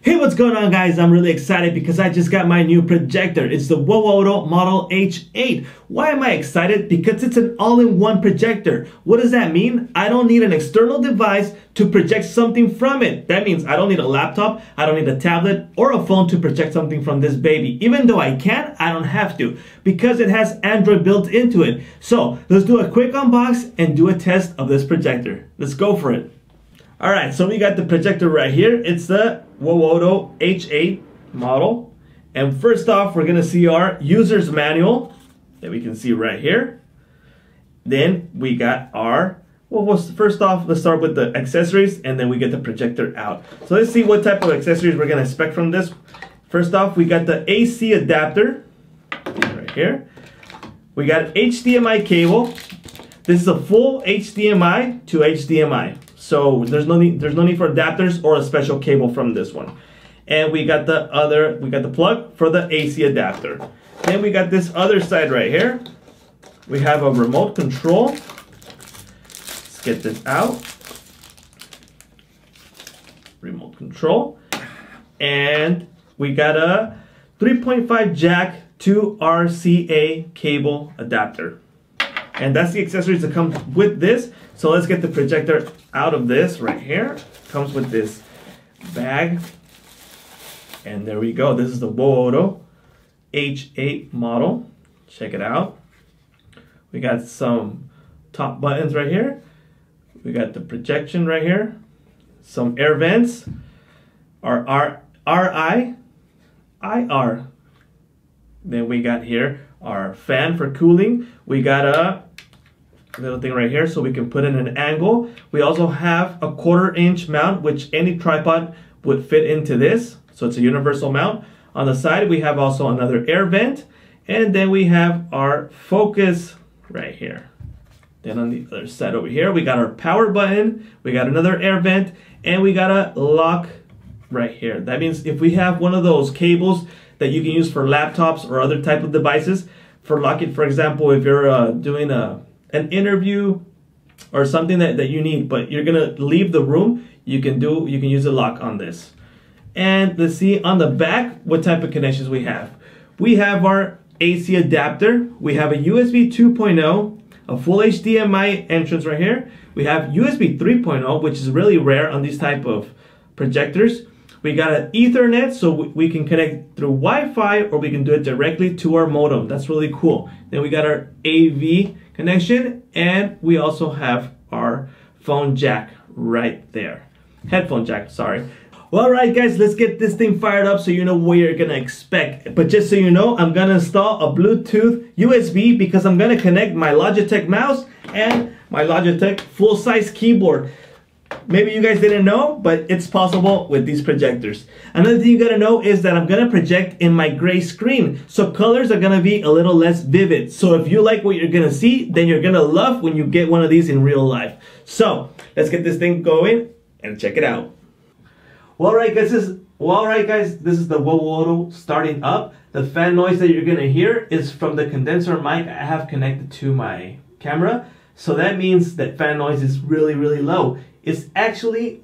Hey, what's going on, guys? I'm really excited because I just got my new projector. It's the WOWOTO Model H8. Why am I excited? Because it's an all-in-one projector. What does that mean? I don't need an external device to project something from it. That means I don't need a laptop, I don't need a tablet or a phone to project something from this baby. Even though I can, I don't have to because it has Android built into it. So let's do a quick unbox and do a test of this projector. Let's go for it. Alright, so we got the projector right here. It's the WOWOTO H8 model. And first off, we're going to see our user's manual that we can see right here. Then we got our, first off, let's start with the accessories and then we get the projector out. So let's see what type of accessories we're going to expect from this. First off, we got the AC adapter right here. We got HDMI cable. This is a full HDMI to HDMI. So there's no need for adapters or a special cable from this one. And we got the plug for the AC adapter. Then we got this other side right here. We have a remote control. Let's get this out. Remote control. And we got a 3.5 jack to RCA cable adapter. And that's the accessories that come with this. So let's get the projector out of this right here. Comes with this bag. And there we go. This is the WOWOTO H8 model. Check it out. We got some top buttons right here. We got the projection right here. Some air vents. Our IR. Then we got here our fan for cooling. We got a little thing right here so we can put in an angle. We also have a 1/4 inch mount, which any tripod would fit into this. So it's a universal mount. On the side, we have also another air vent. And then we have our focus right here. Then on the other side over here, we got our power button. We got another air vent. And we got a lock right here. That means if we have one of those cables that you can use for laptops or other type of devices, for locking, for example, if you're doing an interview or something that you need, but you're gonna leave the room, you can use a lock on this. And let's see on the back what type of connections we have. We have our AC adapter. We have a USB 2.0, a full HDMI entrance right here. We have USB 3.0, which is really rare on these type of projectors. We got an Ethernet, so we can connect through Wi-Fi or we can do it directly to our modem. That's really cool. Then we got our AV connection, and we also have our phone jack right there. Headphone jack, sorry. Well, alright guys, let's get this thing fired up so you know what you're gonna expect. But just so you know, I'm gonna install a Bluetooth USB because I'm gonna connect my Logitech mouse and my Logitech full-size keyboard. Maybe you guys didn't know, but it's possible with these projectors. Another thing you gotta know is that I'm gonna project in my gray screen, so colors are gonna be a little less vivid. So if you like what you're gonna see, then you're gonna love when you get one of these in real life. So let's get this thing going and check it out. Well, alright guys, this is the WOWOTO starting up. The fan noise that you're gonna hear is from the condenser mic I have connected to my camera. So that means that fan noise is really, really low. It's actually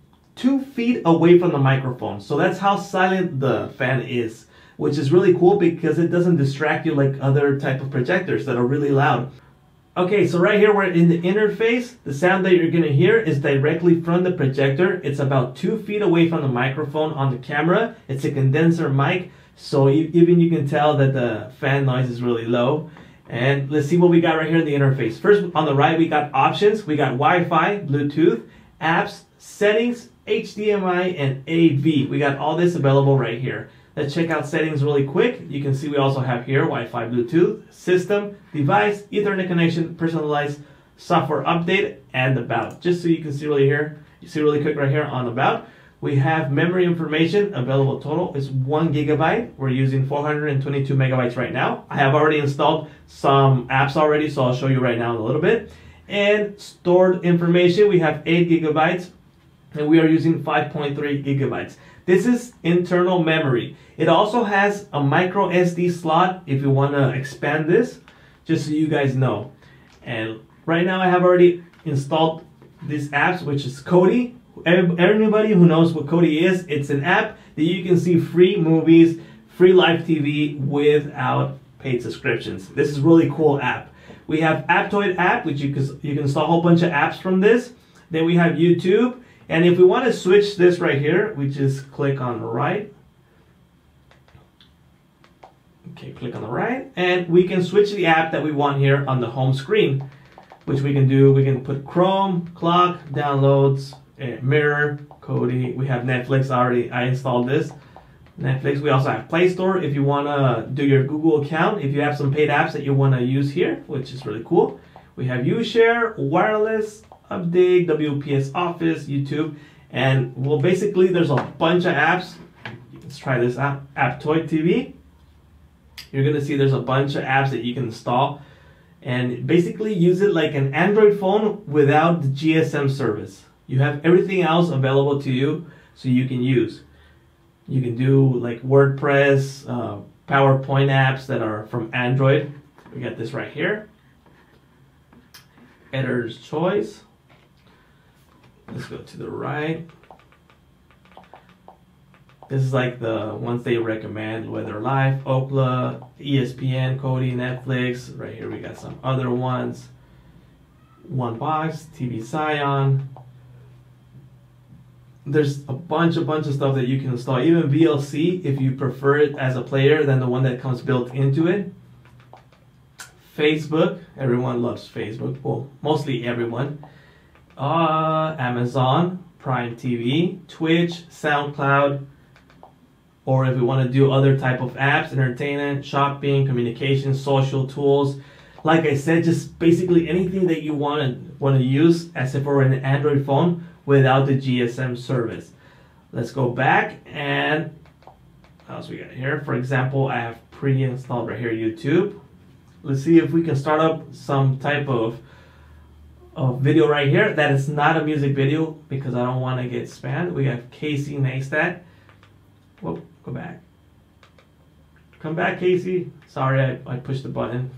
2 feet away from the microphone. So that's how silent the fan is, which is really cool because it doesn't distract you like other type of projectors that are really loud. Okay, so right here we're in the interface. The sound that you're gonna hear is directly from the projector. It's about 2 feet away from the microphone on the camera. It's a condenser mic, so even you can tell that the fan noise is really low. And let's see what we got right here in the interface. First, on the right, we got options. We got Wi-Fi, Bluetooth, apps, settings, HDMI, and AV. We got all this available right here. Let's check out settings really quick. You can see we also have here Wi-Fi, Bluetooth, system, device, Ethernet connection, personalized software update, and about. Just so you can see really here, you see really quick right here on about. We have memory information. Available total is 1 GB. We're using 422 megabytes right now. I have already installed some apps already, so I'll show you right now in a little bit. And stored information, we have 8 GB, and we are using 5.3 GB. This is internal memory. It also has a micro SD slot if you want to expand this, just so you guys know. And right now I have already installed these apps, which is Kodi, Everybody who knows what Kodi is, it's an app that you can see free movies, free live TV without paid subscriptions. This is a really cool app. We have Aptoid app, which you can install a whole bunch of apps from this. Then we have YouTube. And if we want to switch this right here, we just click on the right. Okay, click on the right. And we can switch the app that we want here on the home screen, which we can do. We can put Chrome, Clock, Downloads, Mirror, Kodi. We have Netflix already. I installed this. Netflix. We also have Play Store if you want to do your Google account. If you have some paid apps that you want to use here, which is really cool. We have Ushare, Wireless, Update, WPS Office, YouTube, and well, basically there's a bunch of apps. Let's try this app, Aptoid TV. You're gonna see there's a bunch of apps that you can install, and basically use it like an Android phone without the GSM service. You have everything else available to you, so you can use. You can do like WordPress, PowerPoint apps that are from Android. We got this right here. Editor's choice. Let's go to the right. This is like the ones they recommend, whether Live, Ookla, ESPN, Kodi, Netflix. Right here we got some other ones. OneBox, TV Scion. There's a bunch of stuff that you can install. Even VLC if you prefer it as a player than the one that comes built into it. Facebook, everyone loves Facebook. Well, mostly everyone. Amazon, Prime TV, Twitch, SoundCloud, or if we want to do other type of apps, entertainment, shopping, communication, social tools. Like I said, just basically anything that you want to use as if we're an Android phone without the GSM service. Let's go back and what else we got here? For example, I have pre-installed right here YouTube. Let's see if we can start up some type of video right here that is not a music video because I don't want to get spammed. We have Casey Neistat. Whoa, go back. Come back, Casey. Sorry, I pushed the button.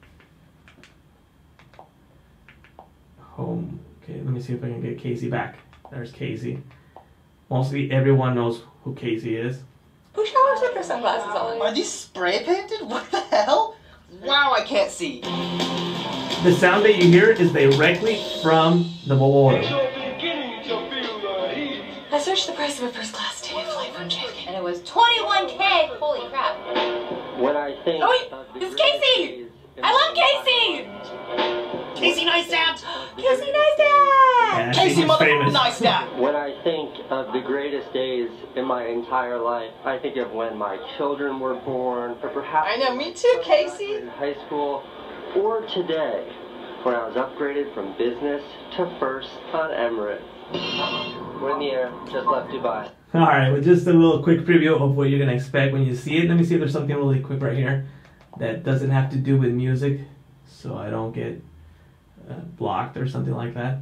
Home. Okay, let me see if I can get Casey back. There's Casey. Mostly everyone knows who Casey is. Ushare took her sunglasses on. Are these spray painted? What the hell? Wow, I can't see. The sound that you hear is directly from the WOWOTO. I searched the price of a first class ticket flight from JFK. And it was $21K. Holy crap. When I think Oh wait, it's Casey! I love Casey! Casey Neistat! Casey Neistat! Yeah, Casey he's famous. Neistat! when I think of the greatest days in my entire life, I think of when my children were born, or perhaps I know, me too, Casey. in high school, or today, when I was upgraded from business to first on Emirates. We're in the air, just left Dubai. Alright, well, just a little quick preview of what you're going to expect when you see it. Let me see if there's something really quick right here that doesn't have to do with music, so I don't get blocked or something like that.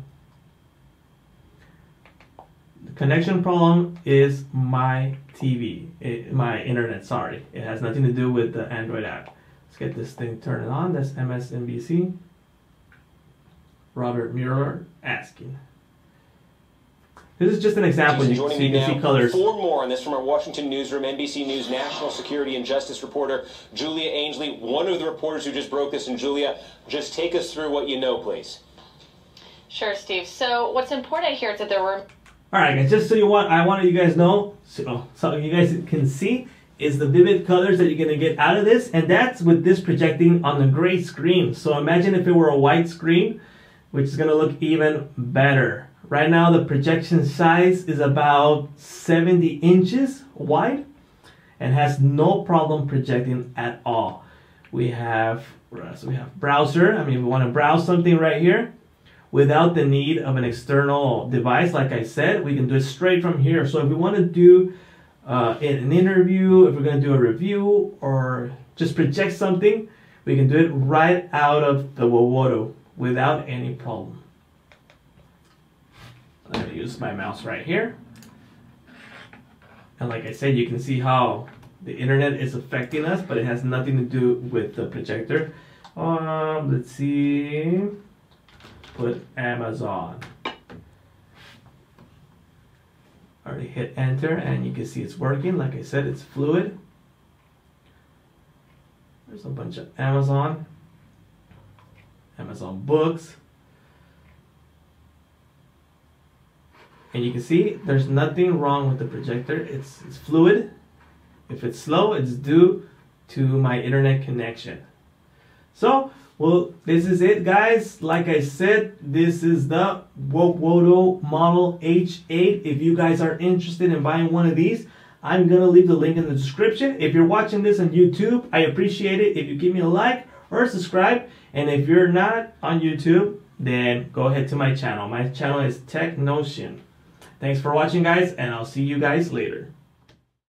The connection problem is my TV, my internet, sorry. It has nothing to do with the Android app. Let's get this thing turned on. That's MSNBC. Robert Mueller asking. This is just an example, so you can see colors. For more on this from our Washington newsroom, NBC News national security and justice reporter Julia Ainsley, one of the reporters who just broke this. And Julia, just take us through what you know, please. Sure, Steve. So what's important here is that there were... Alright guys, just so I want you guys know, so you guys can see, is the vivid colors that you're going to get out of this. And that's with this projecting on the gray screen. So imagine if it were a white screen, which is going to look even better. Right now the projection size is about 70 inches wide and has no problem projecting at all. We have browser. I mean, we want to browse something right here without the need of an external device. Like I said, we can do it straight from here. So if we want to do an interview, if we're going to do a review or just project something, we can do it right out of the WOWOTO without any problem. I'm going to use my mouse right here. And like I said, you can see how the internet is affecting us, but it has nothing to do with the projector. Let's see. Put Amazon. I already hit enter and you can see it's working. Like I said, it's fluid. There's a bunch of Amazon books. And you can see there's nothing wrong with the projector. It's fluid. If it's slow, it's due to my internet connection. So, well, this is it, guys. Like I said, this is the WOWOTO Model H8. If you guys are interested in buying one of these, I'm going to leave the link in the description. If you're watching this on YouTube, I appreciate it if you give me a like or subscribe. And if you're not on YouTube, then go ahead to my channel. My channel is TechNotion. Thanks for watching, guys, and I'll see you guys later.